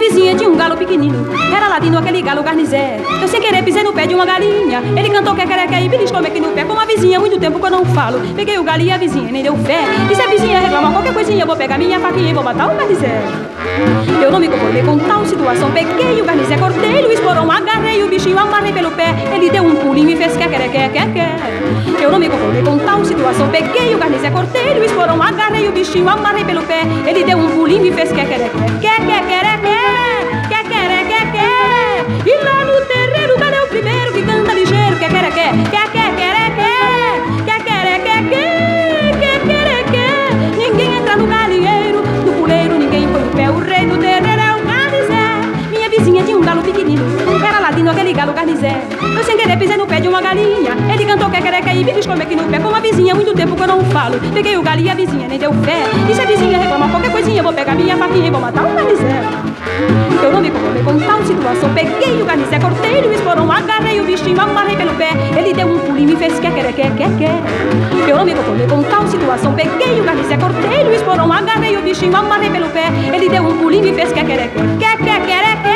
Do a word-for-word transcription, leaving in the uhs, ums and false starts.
vizinha tinha um galo pequenino, era ladino aquele galo garnizé. Eu sem querer pisei no pé de uma galinha, ele cantou que quer e beliscou aqui no pé. Com a vizinha, muito tempo que eu não falo, peguei o galo e a vizinha nem deu fé. E se a vizinha reclamar qualquer coisinha, eu vou pegar minha faquinha e vou matar o garnizé. Eu não me conformei com tal situação, peguei o garnizé, cortei o esporão, agarrei o bichinho, amarrei pelo pé. Ele deu um pulinho e fez quer, quer, quer, quer, quer. Eu não me conformei com tal situação, peguei o garnizé, cortei o esporão, agarrei o bichinho, amarrei pelo pé. Ele deu um pulinho e fez quer, quer, quer, quer, quer, quer, quer, quer, quer, quer, quer. E lá no terreiro, cadê o primeiro que canta ligeiro? Quer, quer, quer, quer, quer, quer, quer, quer, quer, quer, quer, quer, quer. Ninguém entra no galinheiro, no puleiro ninguém põe o pé. O rei do terreiro é o garnizé. Minha vizinha tinha um galo pequenino, era ladino aquele galo garnizé. Eu sem querer pisei no pé de uma galinha, ele cantou quer, quer, quer e me beliscou aqui no pé. Com a vizinha, muito tempo que eu não falo, peguei o galo e a vizinha nem deu fé. E se a vizinha reclamar qualquer coisinha, eu vou pegar minha faquinha e vou matar o garnizé. Eu não me conformei com tal situação, peguei o garnizé, cortei o esporão, agarrei o bichinho, amarrei pelo pé. Ele deu um pulinho e fez quer, quer, quer, quer, quer. Eu não me conformei com tal situação, peguei o garnizé, cortei o esporão, agarrei o bichinho, amarrei pelo pé. Ele deu um pulinho e fez quer, quer, quer, quer, quer, quer, quer.